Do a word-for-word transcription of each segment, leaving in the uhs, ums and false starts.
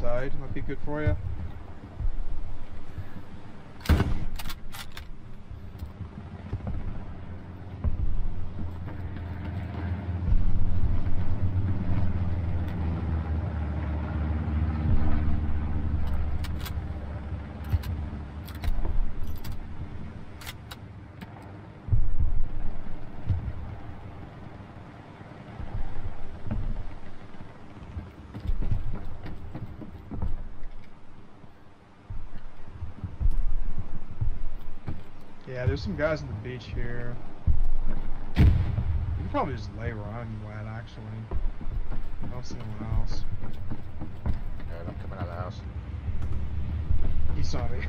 side. Might be good for you. Yeah, there's some guys on the beach here. You can probably just lay where I'm at, actually. I don't see anyone else. Alright, I'm coming out of the house. He saw me.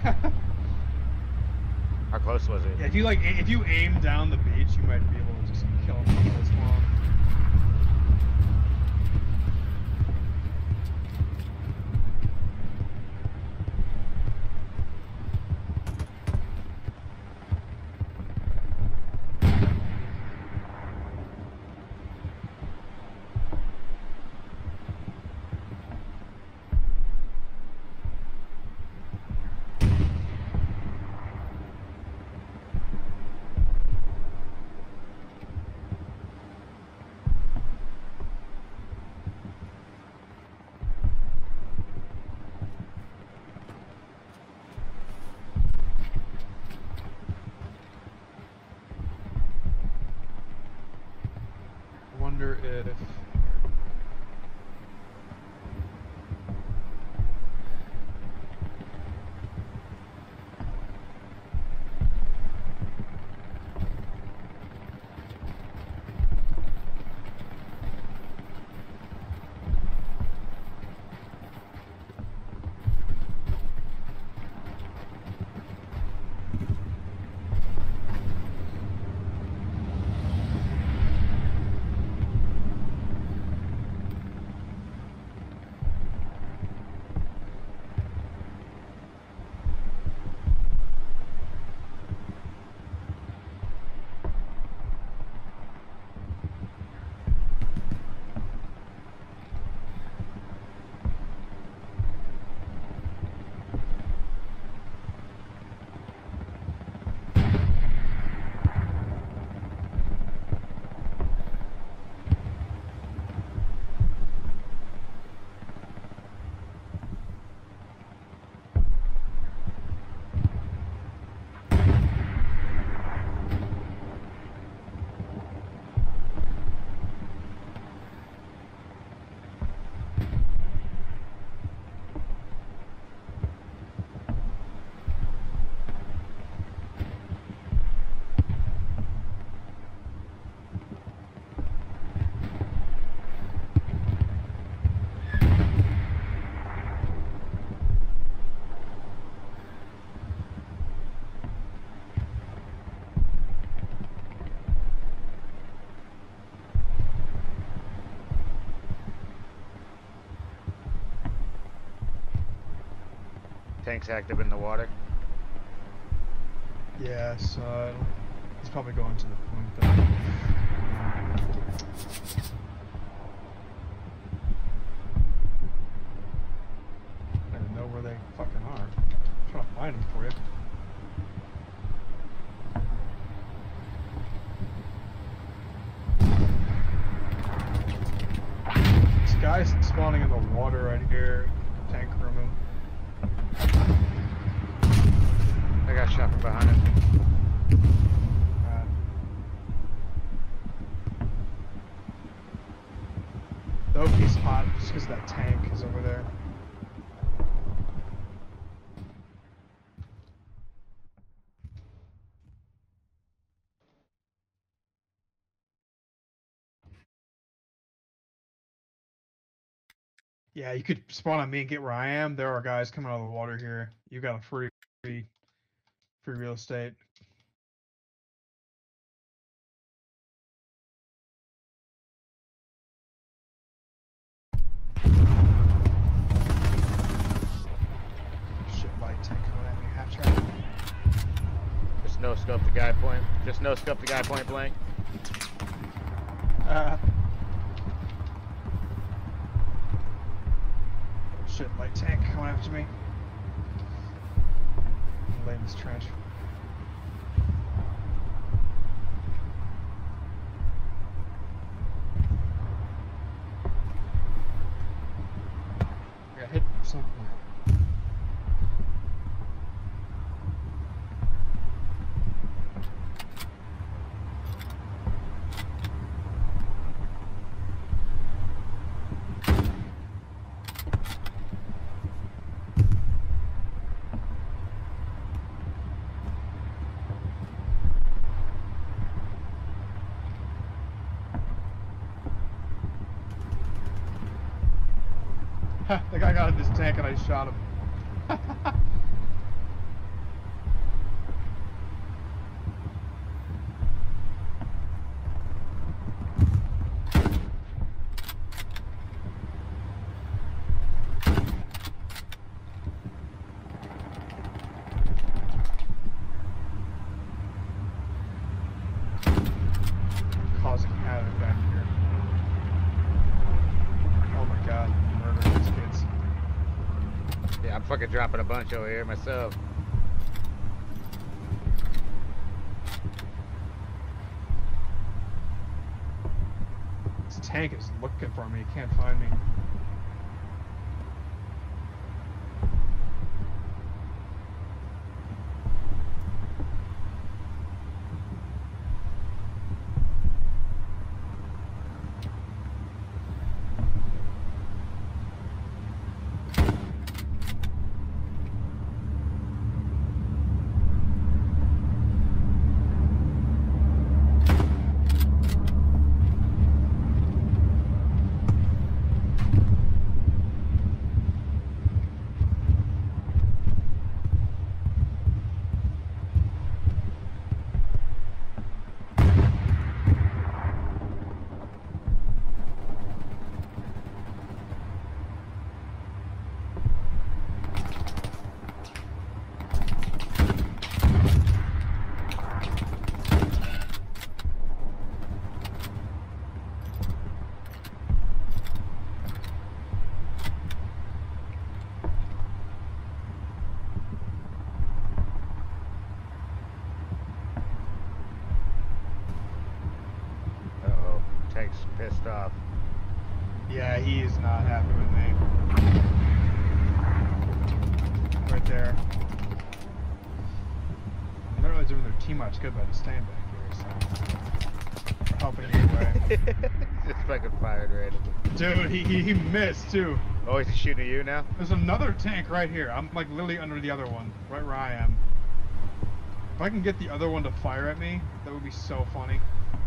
How close was he? Yeah, if you like, if you aim down the beach, you might be able to just kill him this long. Wonder if Tank's active in the water. yeah, so he's probably going to the point though. I don't know where they fucking are. I'm trying to find them for you. This guy's spawning in the water right here. Tank crewman. I got shot from behind him. Uh, the Oki's hot just because that tank is over there. Yeah, you could spawn on me and get where I am. There are guys coming out of the water here. You got a free, free, free real estate. Shit, light tank coming at me, half track. Just no scope the guy point. Just no scope the guy point blank. Uh, shit, Light tank coming after me. I'm lay in this trench. I got hit from something. The guy got in this tank and I shot him. Causing havoc back here. Oh my god, murdering these kids. Yeah, I'm fucking dropping a bunch over here myself. This tank is looking for me, it can't find me. Tank's pissed off. Yeah, he is not happy with me. Right there. I'm not really doing their team much good by just staying back here, so we're helping either way. Just fucking fired randomly. Dude, he, he, he missed too. Oh, he's shooting at you now? There's another tank right here. I'm like literally under the other one, right where I am. If I can get the other one to fire at me, that would be so funny.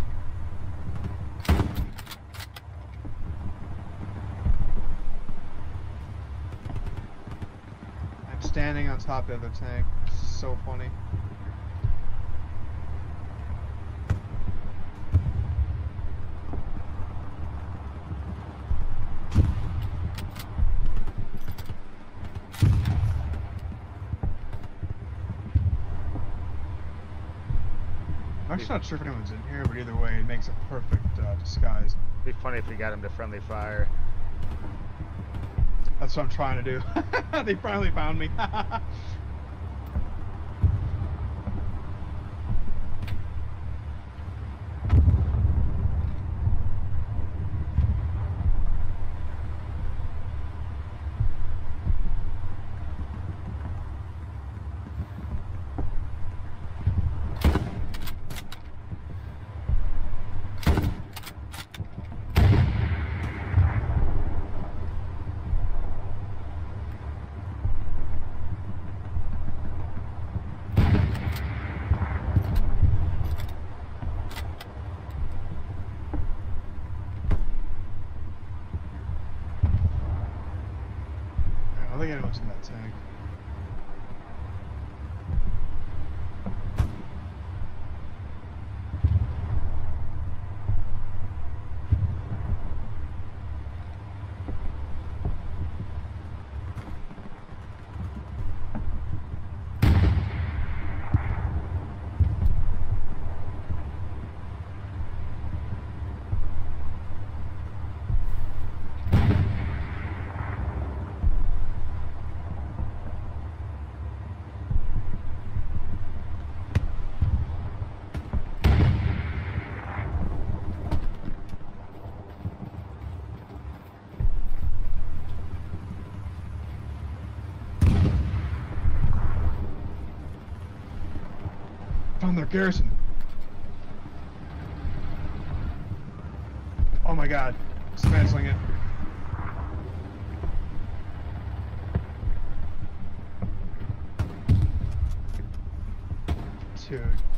I'm standing on top of the other tank. This is so funny. I'm actually not sure if anyone's in here, but either way, it makes a perfect uh, disguise. It'd be funny if we got him to friendly fire. That's what I'm trying to do. They finally found me. I don't think anyone's in that tank. in their garrison. Oh my god. Dismantling it. Dude.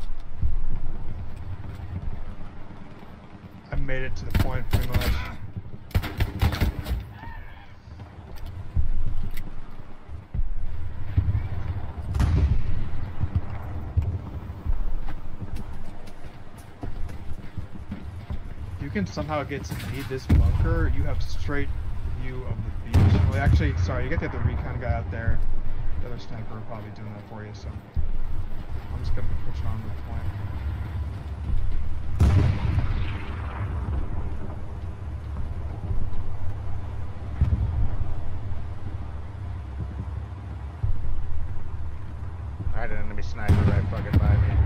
I made it to the point pretty much. You can somehow get to me this bunker, you have straight view of the beach. Well, actually, sorry, you get the other recon guy out there. The other sniper will probably doing that for you, so I'm just gonna push on to the point. I had an enemy sniper right fucking by me.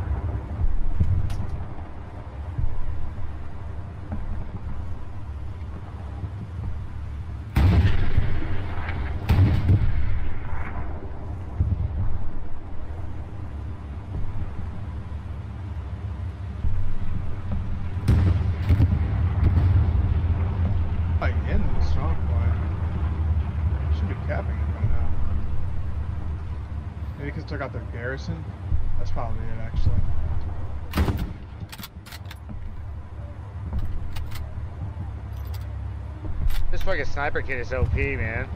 Took out their garrison. That's probably it, actually. This fucking sniper kit is O P, man.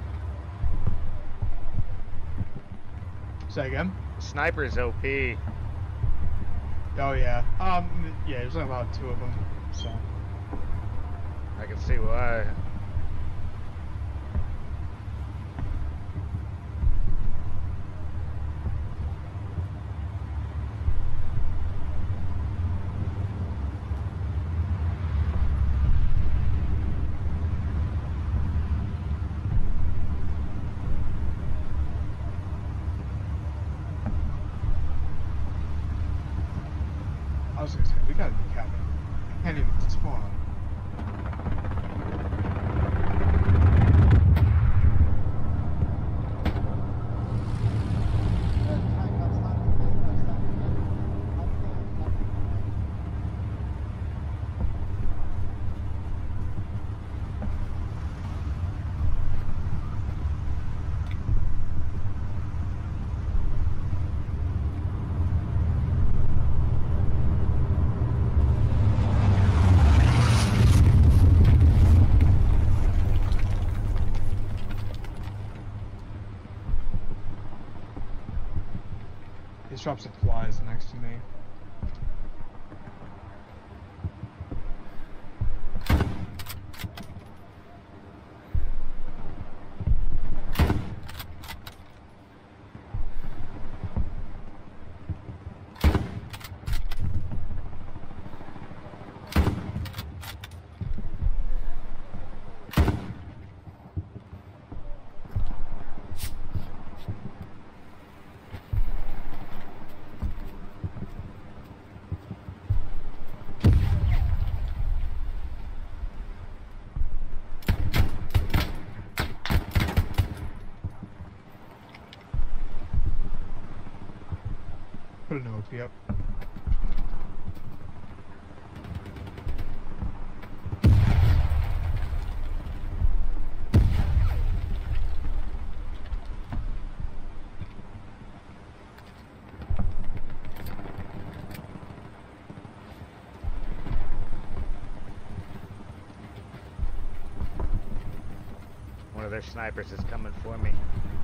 Say again? Sniper is O P. Oh yeah. Um. Yeah. There's only about two of them, so. I can see why. I was gonna say, we gotta be capping. I can't even spawn. He's dropped supplies next to me. Put an O P up. One of their snipers is coming for me.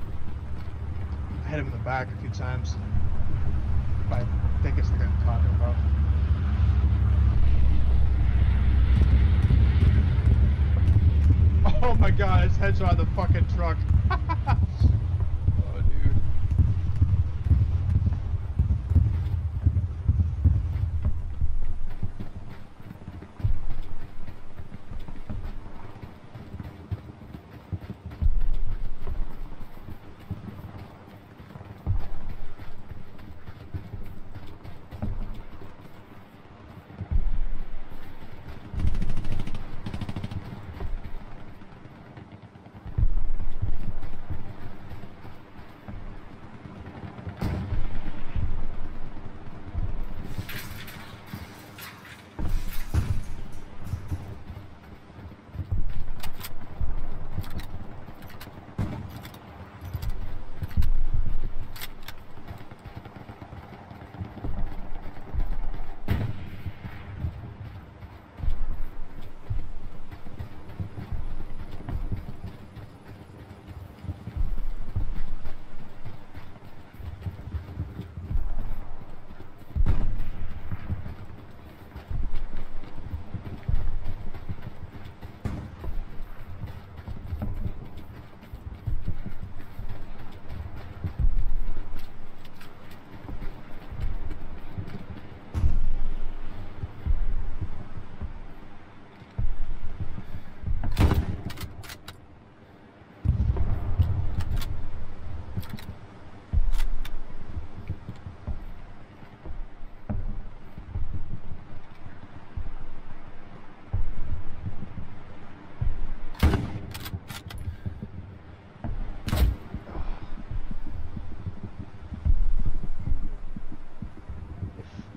I hit him in the back a few times. I think it's the guy I'm talking about. Oh my god, his headshot on the fucking truck. Oh, dude.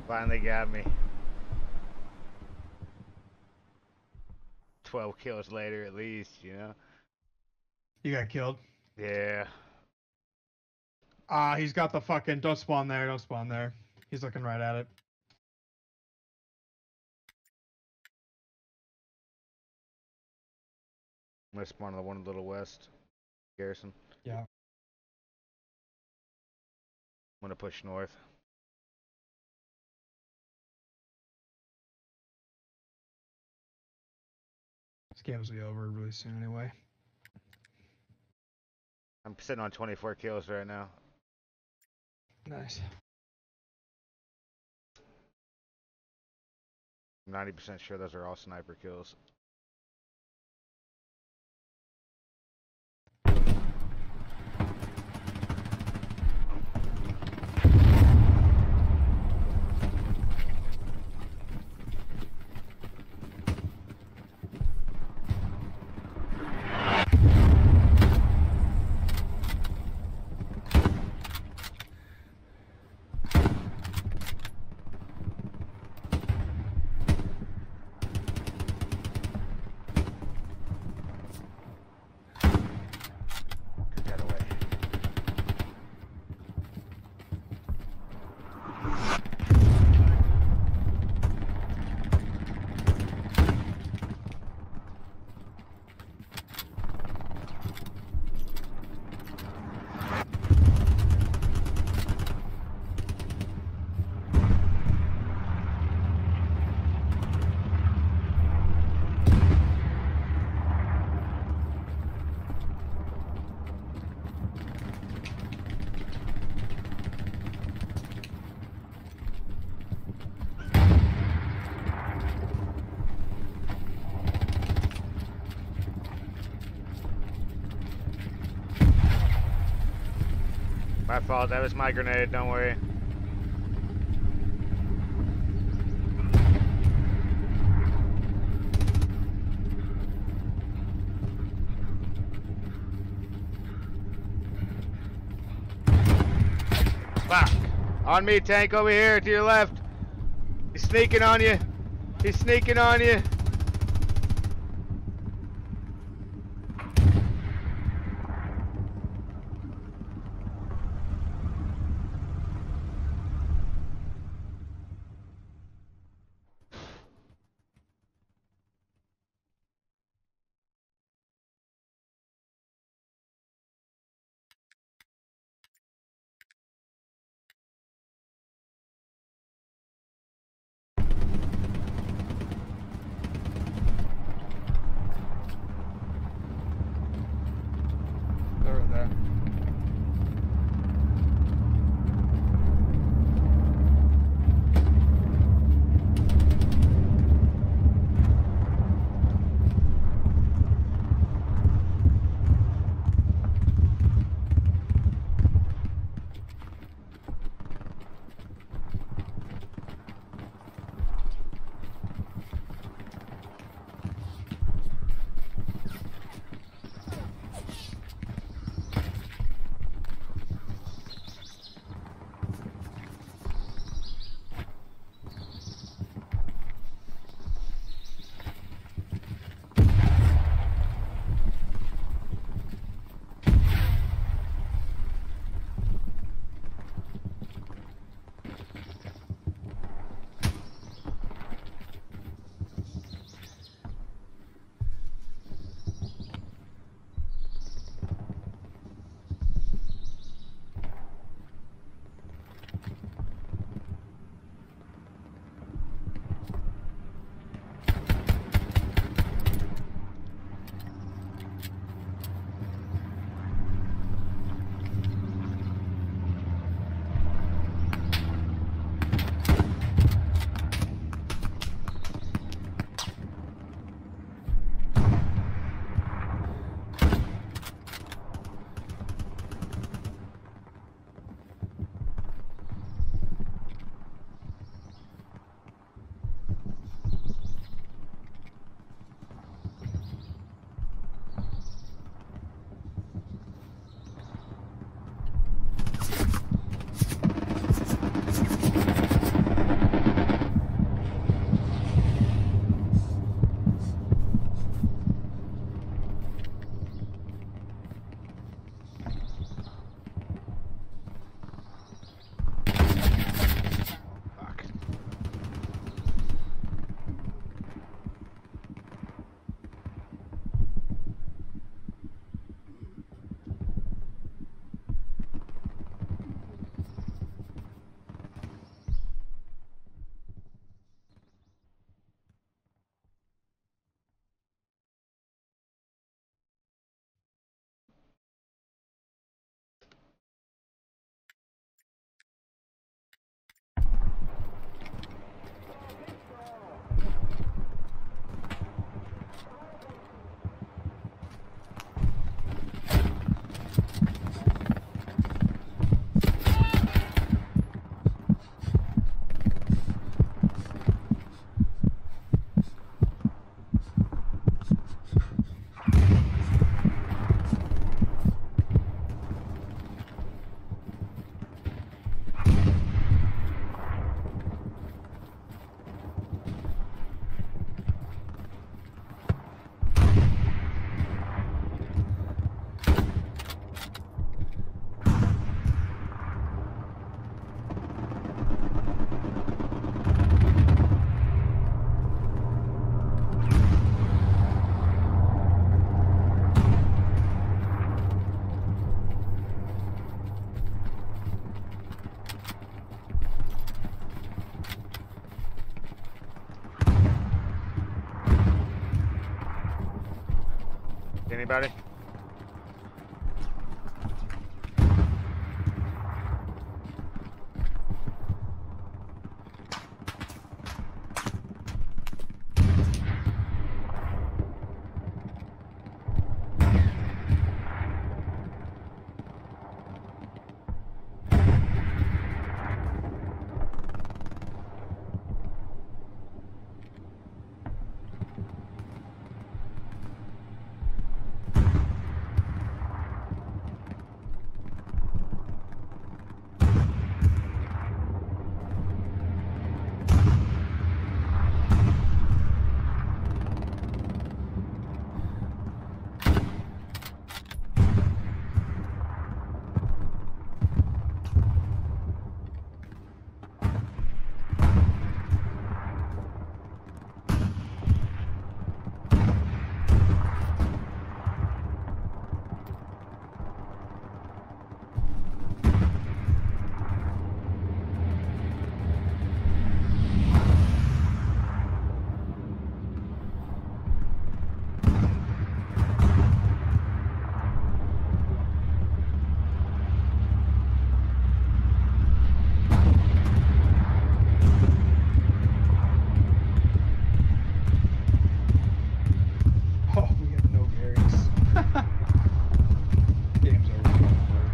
Finally got me. Twelve kills later, at least, you know. You got killed. Yeah. Ah, uh, he's got the fucking. Don't spawn there. Don't spawn there. He's looking right at it. I'm gonna spawn on the one a little west. Garrison. Yeah. I'm gonna push north. This game's gonna be over really soon anyway. I'm sitting on twenty-four kills right now. Nice. I'm ninety percent sure those are all sniper kills. My fault, that was my grenade, don't worry. Fuck! On me, tank over here to your left. He's sneaking on you. He's sneaking on you. Anybody? Oh, we have no Garys. Game's over.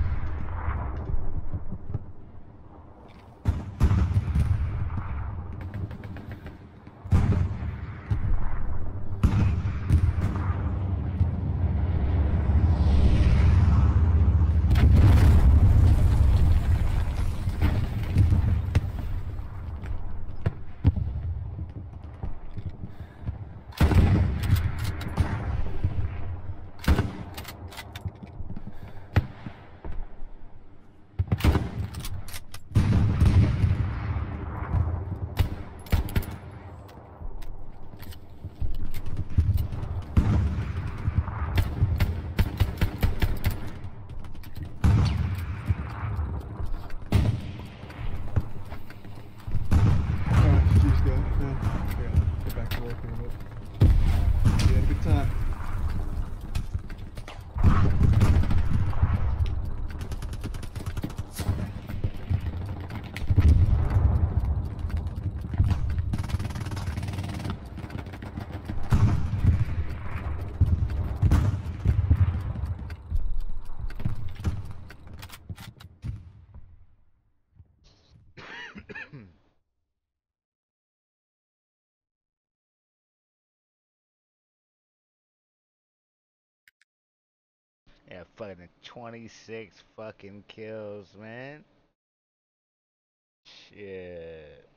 Yeah, fucking twenty-six fucking kills, man. Shit.